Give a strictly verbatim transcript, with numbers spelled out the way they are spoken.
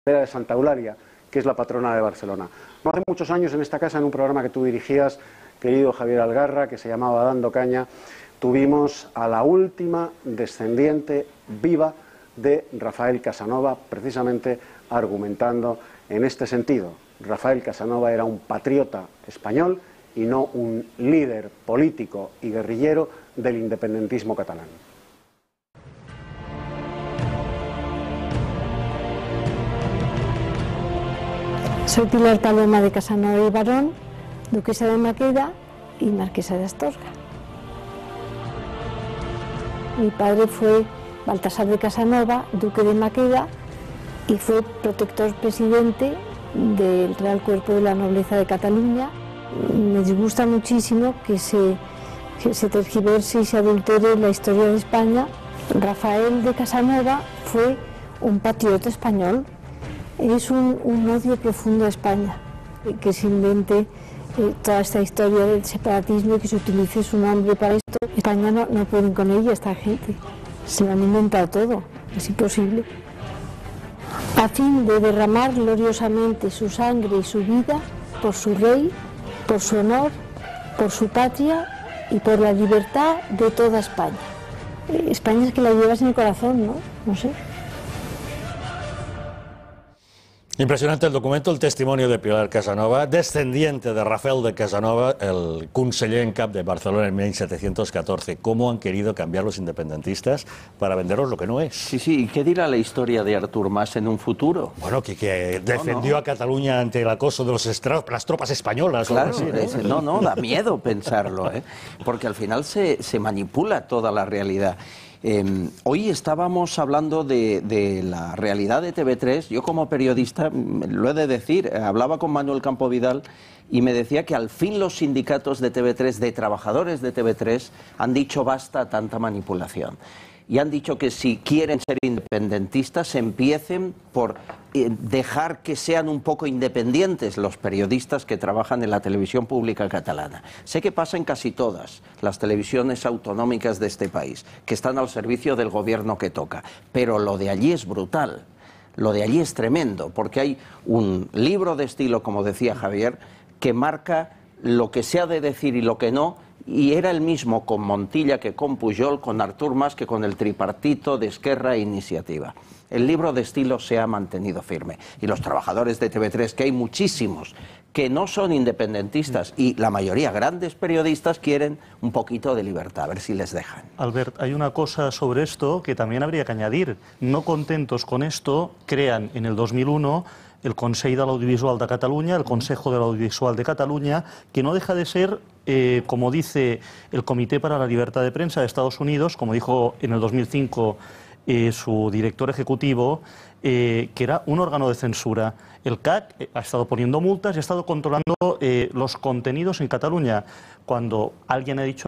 de Santa Eulalia, que es la patrona de Barcelona. No hace muchos años en esta casa, en un programa que tú dirigías, querido Javier Algarra, que se llamaba Dando Caña, tuvimos a la última descendiente viva de Rafael Casanova, precisamente argumentando en este sentido. Rafael Casanova era un patriota español y no un líder político y guerrillero del independentismo catalán. Soy Pilar Paloma de Casanova y Barón, duquesa de Maqueda y marquesa de Astorga. Mi padre fue Baltasar de Casanova, duque de Maqueda, y fue protector presidente del Real Cuerpo de la Nobleza de Cataluña. Me disgusta muchísimo que se, que se tergiverse y se adultere la historia de España. Rafael de Casanova fue un patriota español. Es un, un odio profundo a España, que se invente eh, toda esta historia del separatismo y que se utilice su nombre para esto. España no, no pueden con ella, esta gente. Se lo han inventado todo, es imposible. A fin de derramar gloriosamente su sangre y su vida por su rey, por su honor, por su patria y por la libertad de toda España. Eh, España es que la llevas en el corazón, ¿no? No sé. Impresionante el documento, el testimonio de Pilar Casanova, descendiente de Rafael de Casanova, el conseller en cap de Barcelona en mil setecientos catorce. ¿Cómo han querido cambiar los independentistas para venderos lo que no es? Sí, sí, ¿y qué dirá la historia de Artur Mas en un futuro? Bueno, que, que defendió no, no. a Cataluña ante el acoso de los estra... las tropas españolas. Claro, así, ¿no? no, no, da miedo pensarlo, ¿eh? Porque al final se, se manipula toda la realidad. Eh, hoy estábamos hablando de, de la realidad de T V tres. Yo como periodista, lo he de decir, hablaba con Manuel Campo Vidal y me decía que al fin los sindicatos de T V tres, de trabajadores de T V tres, han dicho basta a tanta manipulación. Y han dicho que si quieren ser independentistas, empiecen por eh, dejar que sean un poco independientes los periodistas que trabajan en la televisión pública catalana. Sé que pasa en casi todas las televisiones autonómicas de este país, que están al servicio del gobierno que toca. Pero lo de allí es brutal, lo de allí es tremendo, porque hay un libro de estilo, como decía Javier, que marca lo que se ha de decir y lo que no. Y era el mismo con Montilla que con Pujol, con Artur Mas que con el tripartito de Esquerra e Iniciativa. El libro de estilo se ha mantenido firme. Y los trabajadores de T V tres, que hay muchísimos que no son independentistas y la mayoría grandes periodistas quieren un poquito de libertad, a ver si les dejan. Albert, hay una cosa sobre esto que también habría que añadir. No contentos con esto, crean en el dos mil uno el Consell de l'Audiovisual de Catalunya, el Consejo del Audiovisual de Cataluña, que no deja de ser, eh, como dice el Comité para la Libertad de Prensa de Estados Unidos, como dijo en el dos mil cinco eh, su director ejecutivo, eh, que era un órgano de censura. El C A C ha estado poniendo multas y ha estado controlando eh, los contenidos en Cataluña. Cuando alguien ha dicho